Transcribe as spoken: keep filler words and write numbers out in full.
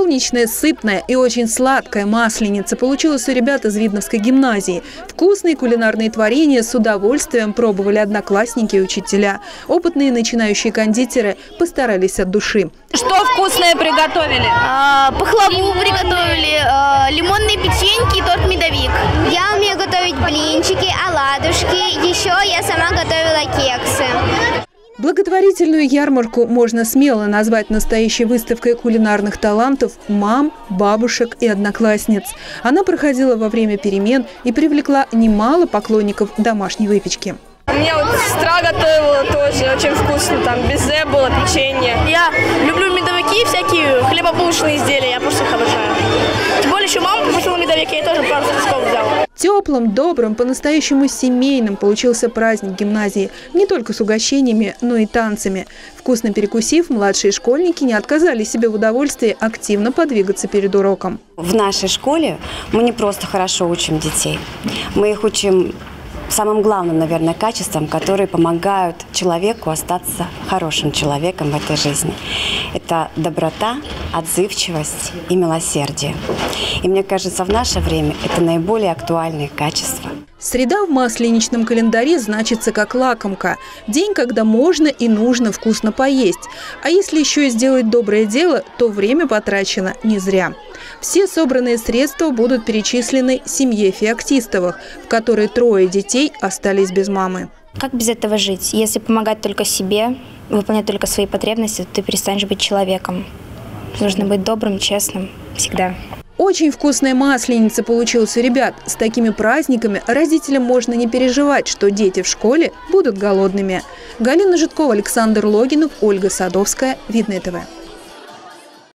Солнечная, сытная и очень сладкая масленица получилась у ребят из Видновской гимназии. Вкусные кулинарные творения с удовольствием пробовали одноклассники и учителя. Опытные начинающие кондитеры постарались от души. Что вкусное приготовили? А, пахлаву приготовили, а, лимонные печеньки и торт медовик. Я умею готовить блинчики, оладушки. Еще я сама готовила кексы. Благотворительную ярмарку можно смело назвать настоящей выставкой кулинарных талантов мам, бабушек и одноклассниц. Она проходила во время перемен и привлекла немало поклонников домашней выпечки. У меня вот сестра готовила тоже, очень вкусно, там безе было, печенье. Я люблю медовики, всякие хлебобулочные изделия, я просто их обожаю. Тем более еще мама попросила медовик, я ей тоже пару кусков взяла. Теплым, добрым, по-настоящему семейным получился праздник гимназии. Не только с угощениями, но и танцами. Вкусно перекусив, младшие школьники не отказали себе в удовольствии активно подвигаться перед уроком. В нашей школе мы не просто хорошо учим детей, мы их учим самым главным, наверное, качеством, которые помогают человеку остаться хорошим человеком в этой жизни. Это доброта, отзывчивость и милосердие. И мне кажется, в наше время это наиболее актуальные качества. Среда в масленичном календаре значится как лакомка. День, когда можно и нужно вкусно поесть. А если еще и сделать доброе дело, то время потрачено не зря. Все собранные средства будут перечислены семье Феоктистовых, в которой трое детей остались без мамы. Как без этого жить? Если помогать только себе, выполнять только свои потребности, то ты перестанешь быть человеком. Нужно быть добрым, честным всегда. Очень вкусная масленица получилась у ребят. С такими праздниками родителям можно не переживать, что дети в школе будут голодными. Галина Житкова, Александр Логинов, Ольга Садовская. Видное ТВ.